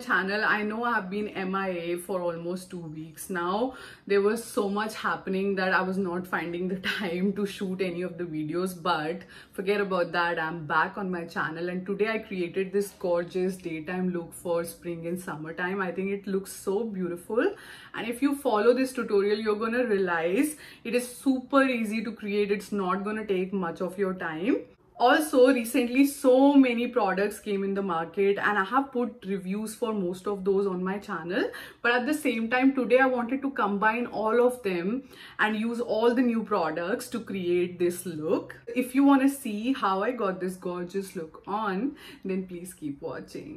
channel. I know I have been MIA for almost 2 weeks now. There was so much happening that I was not finding the time to shoot any of the videos, but forget about that. I'm back on my channel, and today I created this gorgeous daytime look for spring and summertime. I think it looks so beautiful, and if you follow this tutorial, you're gonna realize it is super easy to create. It's not gonna take much of your time. Also, recently so many products came in the market and I have put reviews for most of those on my channel. But at the same time, today I wanted to combine all of them and use all the new products to create this look. If you want to see how I got this gorgeous look on, then please keep watching.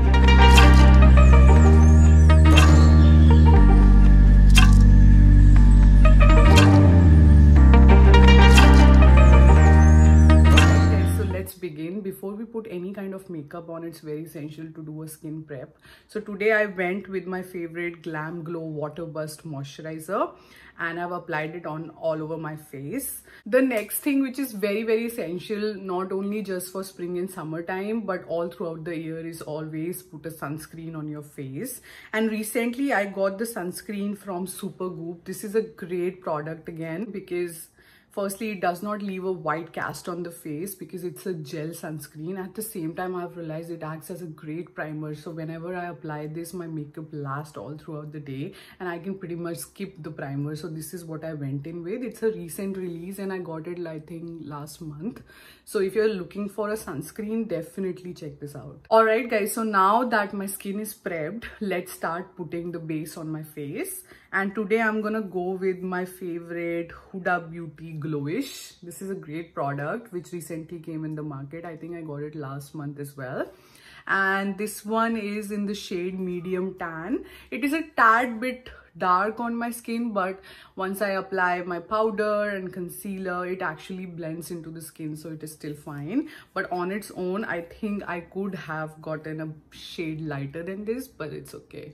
Begin. Before we put any kind of makeup on, it's very essential to do a skin prep. So today I went with my favorite Glam Glow Water Burst Moisturizer and I've applied it on all over my face. The next thing, which is very essential, not only just for spring and summertime but all throughout the year, is always put a sunscreen on your face. And recently I got the sunscreen from Supergoop. This is a great product again because firstly, it does not leave a white cast on the face because it's a gel sunscreen. At the same time, I've realized it acts as a great primer. So whenever I apply this, my makeup lasts all throughout the day and I can pretty much skip the primer. So this is what I went in with. It's a recent release and I got it, I think, last month. So if you're looking for a sunscreen, definitely check this out. Alright guys, so now that my skin is prepped, let's start putting the base on my face. And today I'm gonna go with my favorite Huda Beauty Glowish. This is a great product which recently came in the market. I think I got it last month as well. And this one is in the shade medium tan. It is a tad bit dark on my skin, but once I apply my powder and concealer, it actually blends into the skin, so it is still fine. But on its own, I think I could have gotten a shade lighter than this, but it's okay.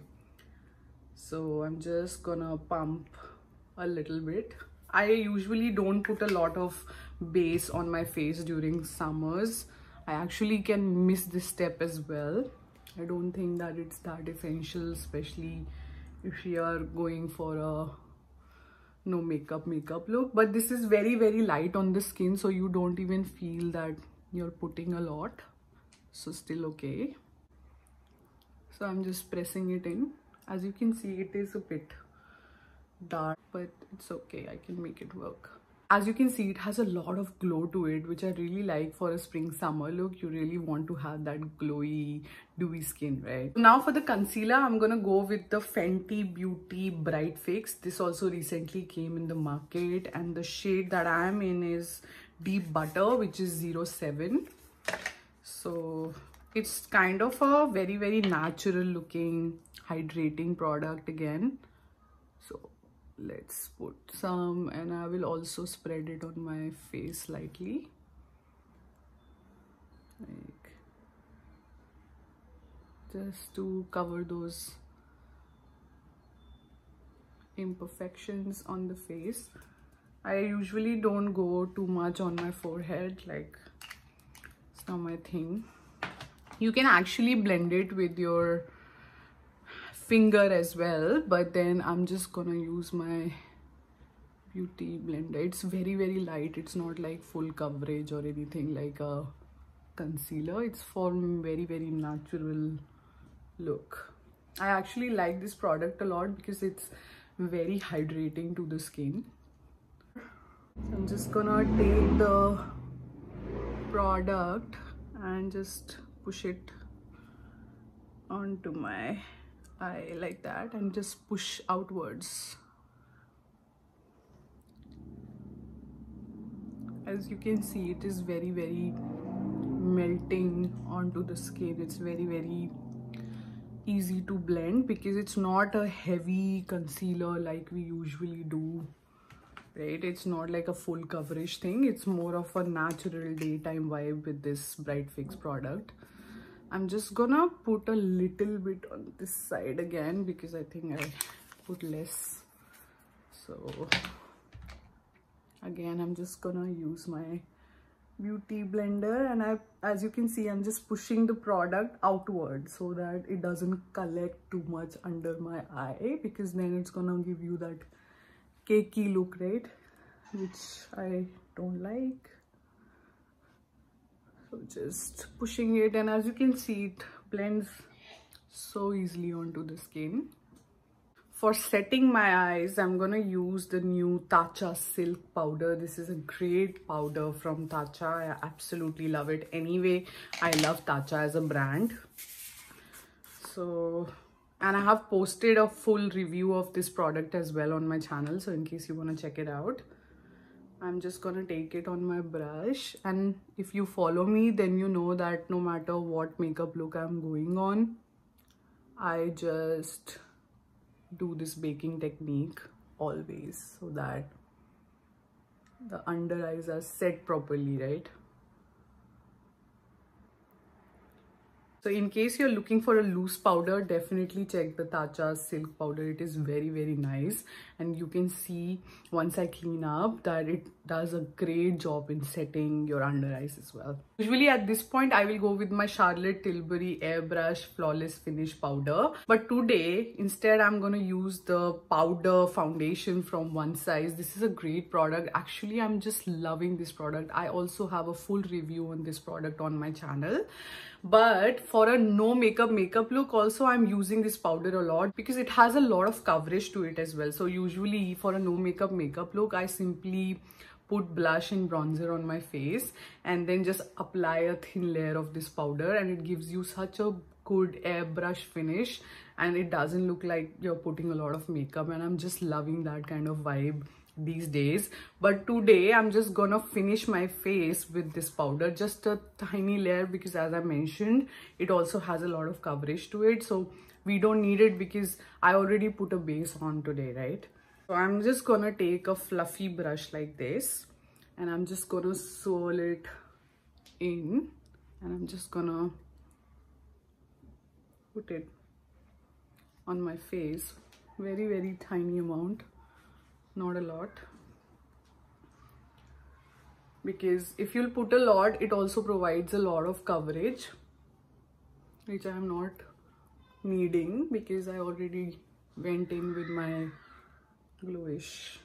So I'm just gonna pump a little bit. I usually don't put a lot of base on my face during summers. I actually can miss this step as well. I don't think that it's that essential, especially if you are going for a no makeup look. But this is very light on the skin, so you don't even feel that you're putting a lot. So still okay. So I'm just pressing it in. As you can see, it is a bit dark, but it's okay. I can make it work. As you can see, it has a lot of glow to it, which I really like for a spring summer look. You really want to have that glowy, dewy skin, right? Now for the concealer, I'm gonna go with the Fenty Beauty Bright Fix. This also recently came in the market, and the shade that I am in is Deep Butter, which is 07. So it's kind of a very natural looking hydrating product again. So let's put some, and I will also spread it on my face slightly, like just to cover those imperfections on the face. I usually don't go too much on my forehead, like it's not my thing. You can actually blend it with your finger as well, but then I'm just gonna use my beauty blender. It's very light. It's not like full coverage or anything like a concealer. It's for very natural look. I actually like this product a lot because it's very hydrating to the skin. So I'm just gonna take the product and just push it onto my eye like that and just push outwards. As you can see, it is very melting onto the skin. It's very easy to blend because it's not a heavy concealer like we usually do, right? It's not like a full coverage thing. It's more of a natural daytime vibe with this Bright Fix product. I'm just gonna put a little bit on this side again because I think I put less. So again, I'm just gonna use my beauty blender, and as you can see, I'm just pushing the product outward so that it doesn't collect too much under my eye, because then it's gonna give you that cakey look, right? Which I don't like. So just pushing it, and as you can see, it blends so easily onto the skin. For setting my eyes, I'm gonna use the new Tatcha Silk powder. This is a great powder from Tatcha. I absolutely love it. Anyway, I love Tatcha as a brand. So, and I have posted a full review of this product as well on my channel. So in case you wanna check it out, I'm just gonna take it on my brush. And if you follow me, then you know that no matter what makeup look I'm going on, I just do this baking technique always so that the under eyes are set properly, right? So in case you're looking for a loose powder, definitely check the Tatcha Silk powder. It is very, very nice. And you can see once I clean up that it does a great job in setting your under eyes as well. Usually at this point, I will go with my Charlotte Tilbury Airbrush Flawless Finish powder. But today, instead, I'm going to use the powder foundation from One Size. This is a great product. Actually, I'm just loving this product. I also have a full review on this product on my channel. But for a no makeup look also, I'm using this powder a lot because it has a lot of coverage to it as well. So usually for a no makeup look, I simply put blush and bronzer on my face and then just apply a thin layer of this powder, and it gives you such a good airbrush finish and it doesn't look like you're putting a lot of makeup, and I'm just loving that kind of vibe these days. But today I'm just gonna finish my face with this powder, just a tiny layer, because as I mentioned, it also has a lot of coverage to it, so we don't need it because I already put a base on today, right? So I'm just gonna take a fluffy brush like this and I'm just gonna swirl it in, and I'm just gonna put it on my face, very, very tiny amount, not a lot, because if you'll put a lot, it also provides a lot of coverage, which I am not needing because I already went in with my Glowish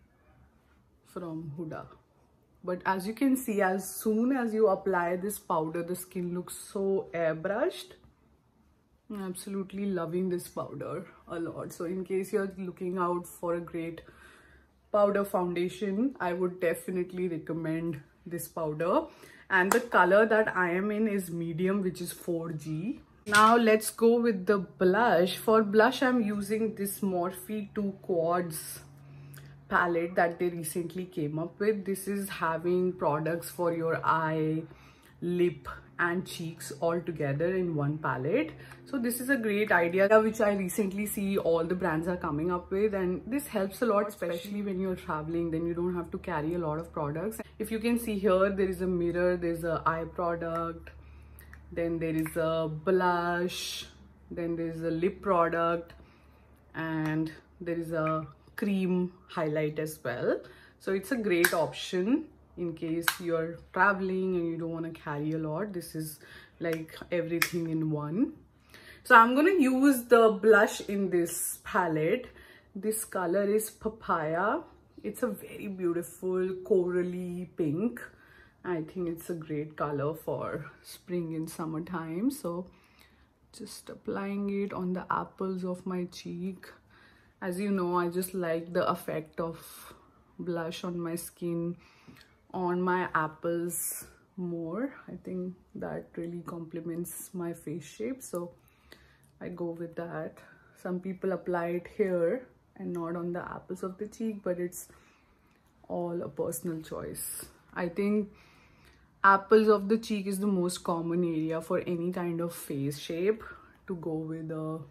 from Huda. But as you can see, as soon as you apply this powder, the skin looks so airbrushed. I'm absolutely loving this powder a lot. So in case you're looking out for a great powder foundation, I would definitely recommend this powder. And the color that I am in is medium, which is 4G. Now let's go with the blush. For blush, I'm using this Morphe 2 Quads palette that they recently came up with. This is having products for your eye, lip and cheeks all together in one palette. So this is a great idea which I recently see all the brands are coming up with, and this helps a lot, especially when you're traveling. Then you don't have to carry a lot of products. If you can see here, there is a mirror, there's a eye product, then there is a blush, then there is a lip product, and there is a cream highlight as well. So it's a great option in case you're traveling and you don't want to carry a lot. This is like everything in one. So I'm going to use the blush in this palette. This color is Papaya. It's a very beautiful corally pink. I think it's a great color for spring and summertime. So just applying it on the apples of my cheek. As you know, I just like the effect of blush on my skin, on my apples more. I think that really complements my face shape, so I go with that. Some people apply it here and not on the apples of the cheek, but it's all a personal choice. I think apples of the cheek is the most common area for any kind of face shape to go with a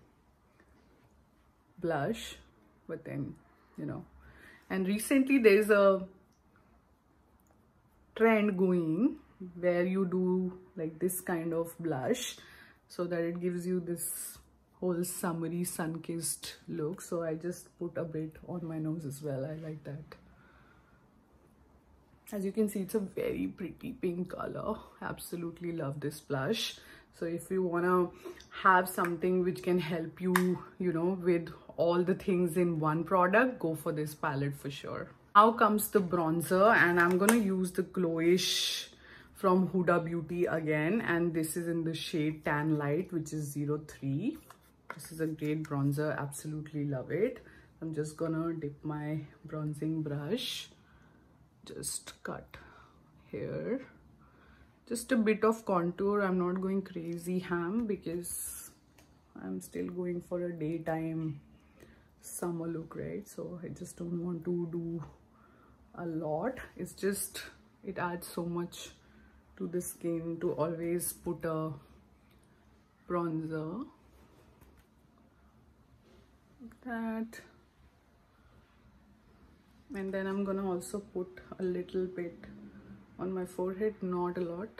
blush, but then, you know, and recently there is a trend going where you do like this kind of blush so that it gives you this whole summery sun-kissed look. So I just put a bit on my nose as well. I like that. As you can see, it's a very pretty pink color. Absolutely love this blush. So if you want to have something which can help you, you know, with all the things in one product, go for this palette for sure. Now comes the bronzer, and I'm going to use the Glowish from Huda Beauty again, and this is in the shade Tan Light, which is 03. This is a great bronzer. Absolutely love it. I'm just gonna dip my bronzing brush, just cut here, just a bit of contour. I'm not going crazy ham because I'm still going for a daytime summer look, right? So I just don't want to do a lot. It's just, it adds so much to the skin to always put a bronzer like that. And then I'm gonna also put a little bit on my forehead, not a lot.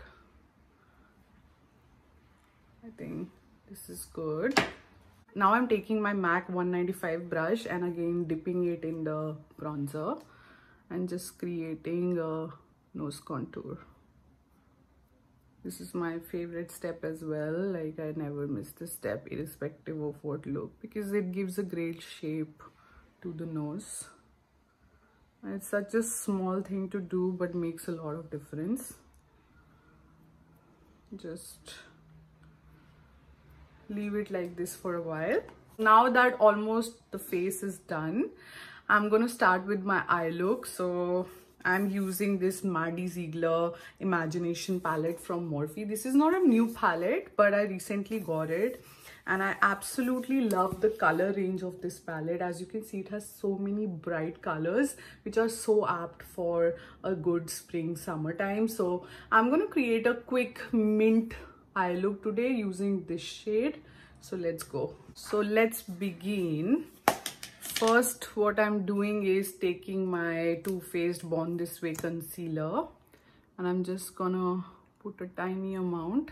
I think this is good. Now I'm taking my MAC 195 brush and again dipping it in the bronzer and just creating a nose contour. This is my favorite step as well. Like, I never miss this step irrespective of what look, because it gives a great shape to the nose. And it's such a small thing to do but makes a lot of difference. Just leave it like this for a while. Now that almost the face is done, I'm gonna start with my eye look. So I'm using this Maddie Ziegler Imagination palette from Morphe. This is not a new palette, but I recently got it. And I absolutely love the color range of this palette. As you can see, it has so many bright colors, which are so apt for a good spring summertime. So I'm going to create a quick mint eye look today using this shade. So let's go. So let's begin. First, what I'm doing is taking my Too Faced Born This Way concealer. And I'm just gonna put a tiny amount.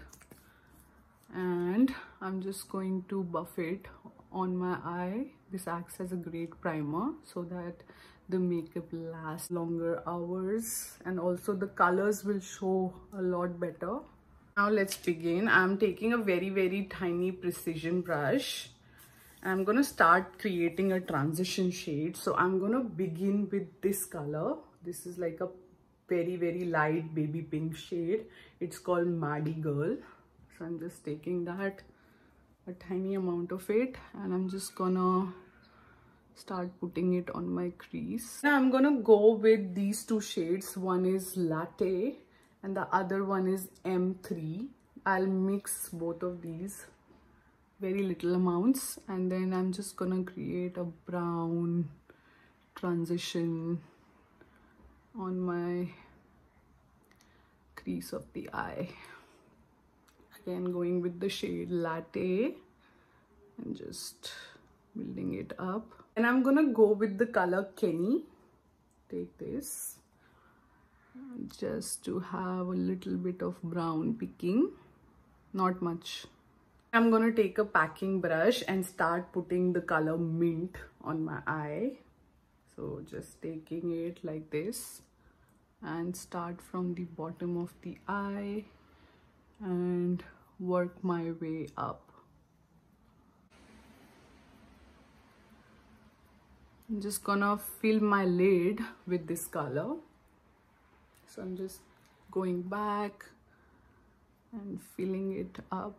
And I'm just going to buff it on my eye. This acts as a great primer so that the makeup lasts longer hours, and also the colors will show a lot better. Now let's begin. I'm taking a very tiny precision brush. I'm gonna start creating a transition shade. So I'm gonna begin with this color. This is like a very light baby pink shade. It's called Maddie Girl. So I'm just taking that, a tiny amount of it, and I'm just gonna start putting it on my crease. Now I'm gonna go with these two shades. One is Latte and the other one is M3. I'll mix both of these, very little amounts, and then I'm just gonna create a brown transition on my crease of the eye. Again, going with the shade Latte and just building it up. And I'm gonna go with the color Kenny. Take this just to have a little bit of brown picking, not much. I'm gonna take a packing brush and start putting the color Mint on my eye. So just taking it like this and start from the bottom of the eye and work my way up. I'm just gonna fill my lid with this color. So I'm just going back and filling it up.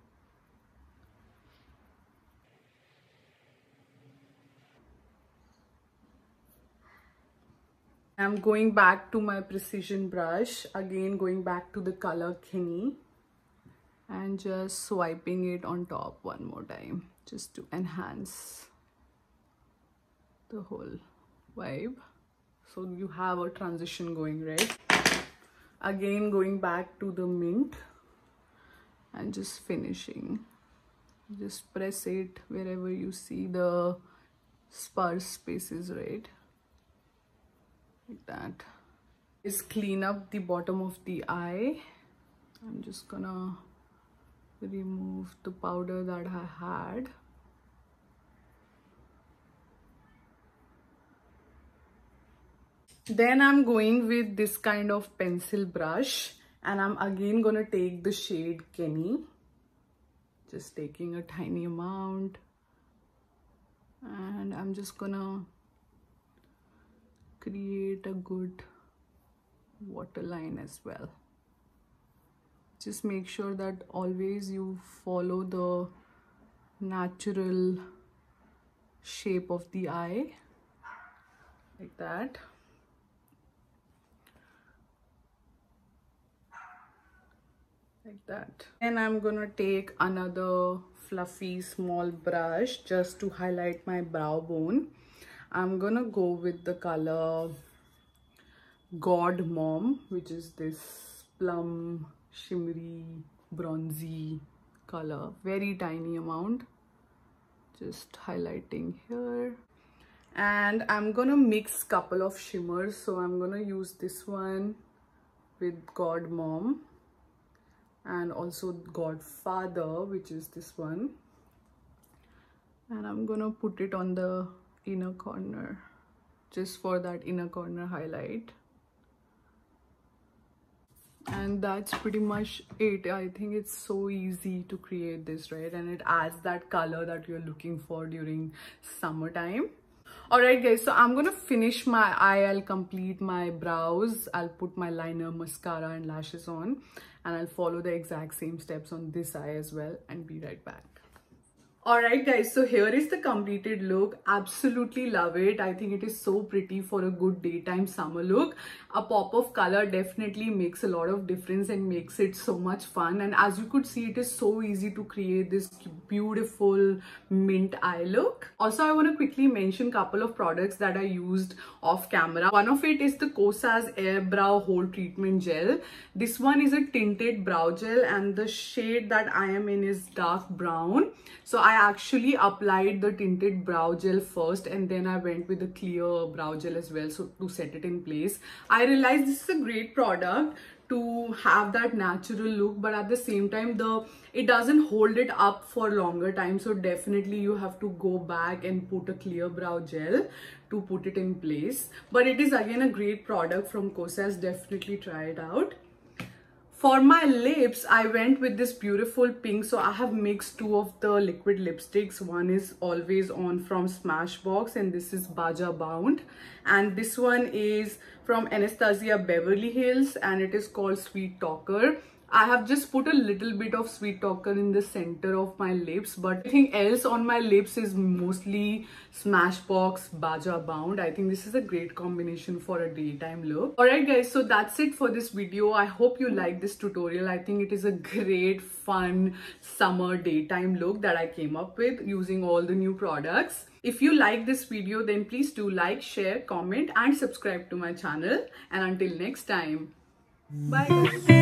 I'm going back to my precision brush, again going back to the color Kenny and just swiping it on top one more time just to enhance the whole vibe. So you have a transition going, right? Again going back to the Mint and just finishing. Just press it wherever you see the sparse spaces, right? Like that. Just clean up the bottom of the eye. I'm just gonna remove the powder that I had. Then I'm going with this kind of pencil brush, and I'm again gonna take the shade Kenny. Just taking a tiny amount, and I'm just gonna create a good waterline as well. Just make sure that always you follow the natural shape of the eye, like that. Like that. And I'm gonna take another fluffy small brush just to highlight my brow bone. I'm gonna go with the color God Mom, which is this plum shimmery bronzy color. Very tiny amount, just highlighting here. And I'm gonna mix couple of shimmers, so I'm gonna use this one with God Mom and also Godfather, which is this one, and I'm gonna put it on the inner corner just for that inner corner highlight. And that's pretty much it. I think it's so easy to create this, right? And it adds that color that you're looking for during summertime. Alright guys, so I'm gonna finish my eye. I'll complete my brows, I'll put my liner, mascara and lashes on, and I'll follow the exact same steps on this eye as well, and be right back. Alright guys, so here is the completed look. Absolutely love it. I think it is so pretty for a good daytime summer look. A pop of color definitely makes a lot of difference and makes it so much fun. And as you could see, it is so easy to create this beautiful mint eye look. Also, I want to quickly mention a couple of products that I used off camera. One of it is the Kosas Air Brow Hold Treatment Gel. This one is a tinted brow gel, and the shade that I am in is dark brown. So I actually applied the tinted brow gel first, and then I went with the clear brow gel as well, so to set it in place. I realized this is a great product to have that natural look, but at the same time it doesn't hold it up for longer time, so definitely you have to go back and put a clear brow gel to put it in place. But it is again a great product from Kosas. Definitely try it out. For my lips, I went with this beautiful pink. So I have mixed two of the liquid lipsticks. One is Always On from Smashbox, and this is Baja Bound. And this one is from Anastasia Beverly Hills, and it is called Sweet Talker. I have just put a little bit of Sweet Talker in the center of my lips, but everything else on my lips is mostly Smashbox Baja Bound. I think this is a great combination for a daytime look. Alright guys, so that's it for this video. I hope you like this tutorial. I think it is a great, fun summer daytime look that I came up with using all the new products. If you like this video, then please do like, share, comment and subscribe to my channel. And until next time, bye guys.